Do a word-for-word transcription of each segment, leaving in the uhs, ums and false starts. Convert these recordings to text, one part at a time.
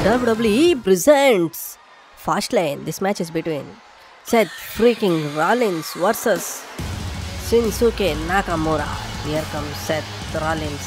W W E presents Fastlane. This match is between Seth freaking Rollins versus Shinsuke Nakamura. Here comes Seth Rollins.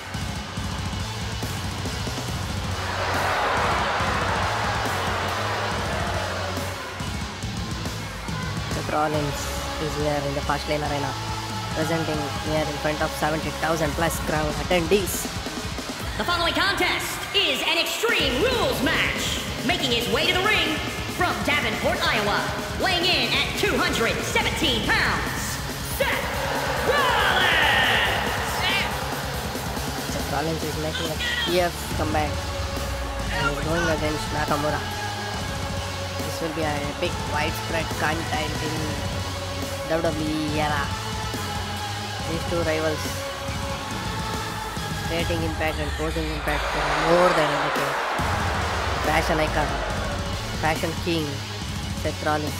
Seth Rollins is here in the Fastlane arena, presenting here in front of seventy thousand plus crowd attendees. The following contest is an Extreme Rules match. Making his way to the ring from Davenport, Iowa, weighing in at two hundred seventeen pounds, Seth Rollins! Seth Rollins is making a T F comeback and is going against Nakamura. This will be a big widespread content in W W E era. These two rivals creating impact and causing impact for more than a decade. Fashion icon, fashion king, Seth Rollins.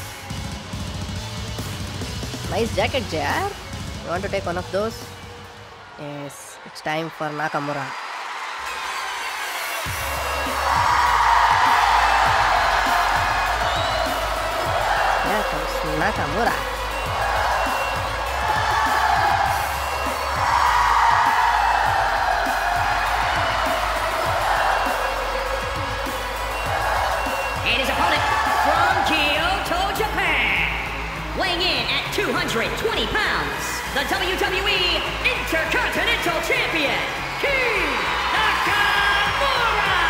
Nice jacket, J R. You want to take one of those? Yes, it's time for Nakamura. Here comes Nakamura. And his opponent from Kyoto, Japan, weighing in at two hundred twenty pounds, the W W E Intercontinental Champion, King Nakamura!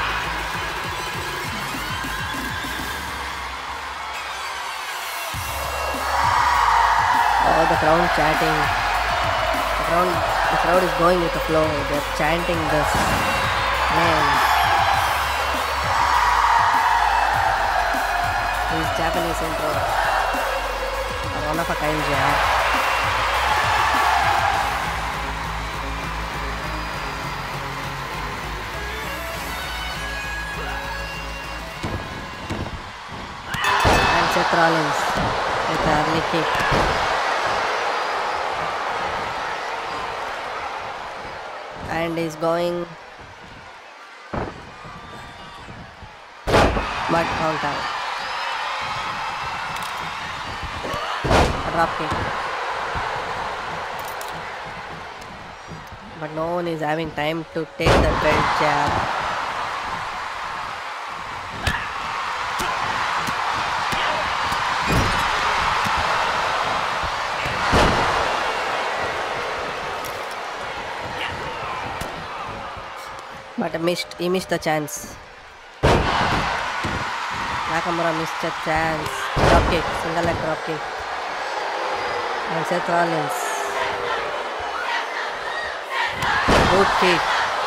Oh, the crowd chanting. The crowd, the crowd is going with the flow. They're chanting this name. These Japanese intro are one of a kind, yeah. And Seth Rollins with an early kick. And he's going but count out. Drop kick. But no one is having time to take the belt jab. But he missed, he missed the chance. Nakamura missed a chance. Drop kick, single leg drop kick. And Seth Rollins. Good kick.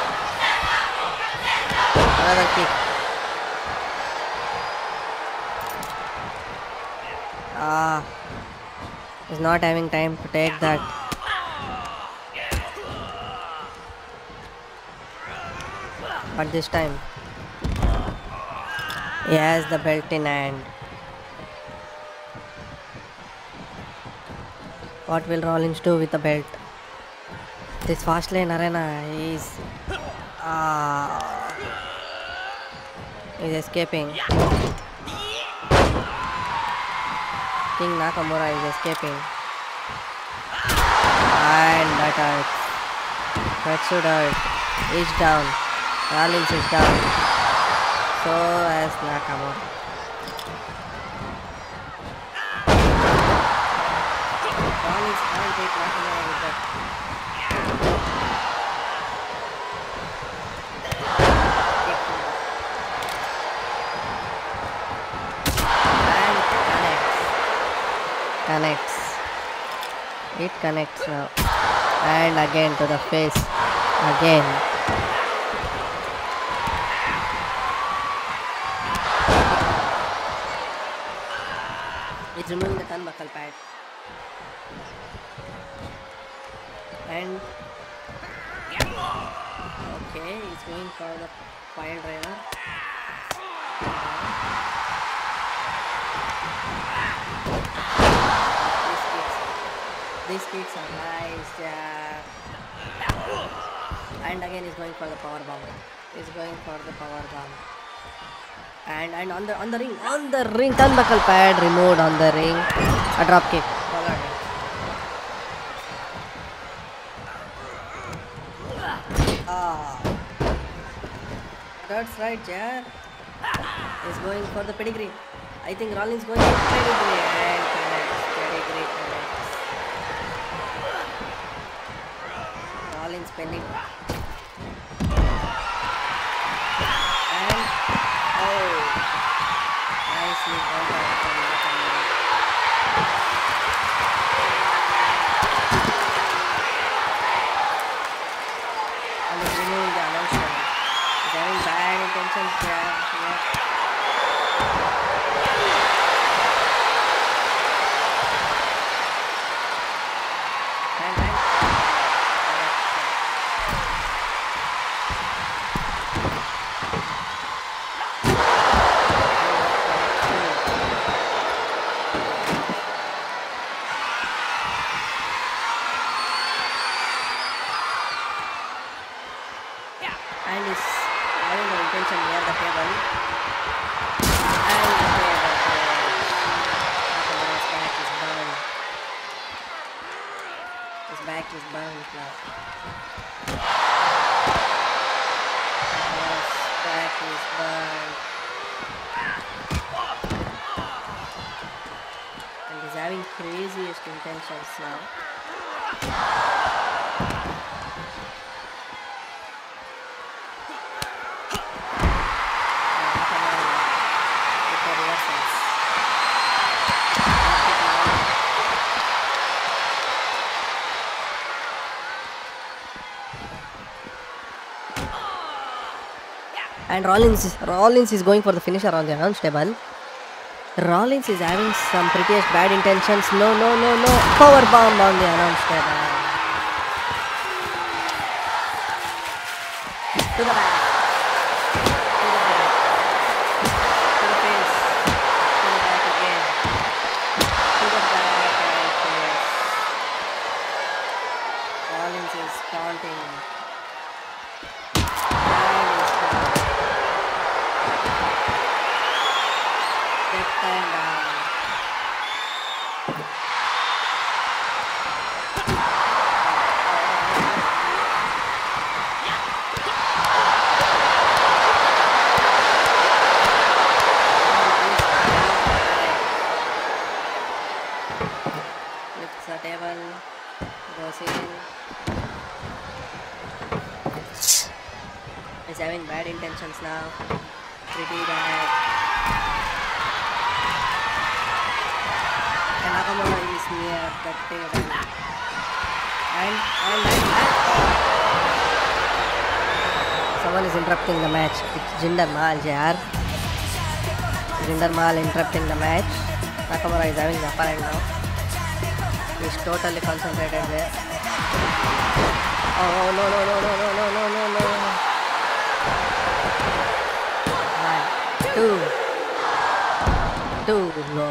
Another kick. Ah, he's not having time to take that. But this time, he has the belt in hand. What will Rollins do with the belt? This Fastlane arena is uh, is escaping. King Nakamura is escaping. And that hurts. That should hurt. He's down. Rollins is down. So as Nakamura. Rollins can't take Nakamura with that. And connects. Connects. It connects now. And again to the face. Again. It's removing the turnbuckle pad. And okay, he's going for the pile driver. These kicks, these kicks are nice. Yeah. And again, he's going for the power bomb. He's going for the power bomb. And and on the on the ring, on the ring, turnbuckle pad removed on the ring. A drop kick. Followed. Ah, that's right, Jar. He's going for the pedigree. I think Rollins going for pedigree and connects. Pedigree connects. Rollins pending. And oh, nicely out of the Nakamura. And he's removing the announcement. He's having bad intentions there. Yeah. And and and is having an intention near the table. And the table Nakamura's back is burned. His back is burned now. Nakamura's back is burned. And he's having craziest intentions now. And Rollins, Rollins is going for the finisher on the announce table. Rollins is having some prettiest bad intentions. No, no, no, no. Power bomb on the announce table. To the back. To the back. To the face. To the back again. To the back and face. Rollins is taunting. And down. Lifts the table, goes in. He's having bad intentions now. Pretty bad. Nakamura is near the table. And, and, and, and. Someone is interrupting the match. It's Jinder Mahal, J R. Jinder Mahal interrupting the match. Nakamura is having the upper hand now. He's totally concentrated there. Oh, no, no, no, no, no, no, no, no, no. One, two. Two, no.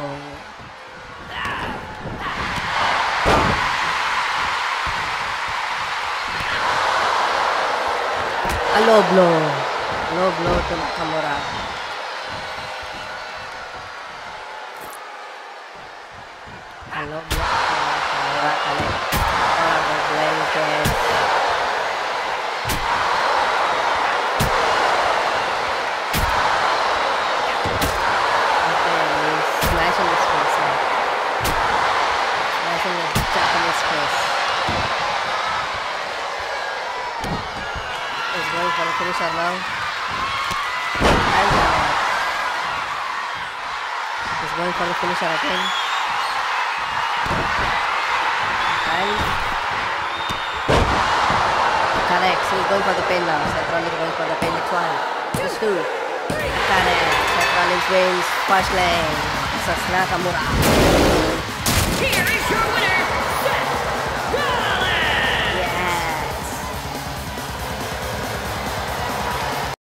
A low blow. Low blow to Nakamura. A low blow to Nakamura. Connect. Oh, the blanket. Okay, he's smashing his face now. Smashing the Japanese face. Going for the finisher now. And he's going for the finisher again. And connects. He's going for the pin now. Seth Rollins going for the pin. It's one. It's two. Connects. Seth Rollins wins. First lane. Versus Nakamura. Here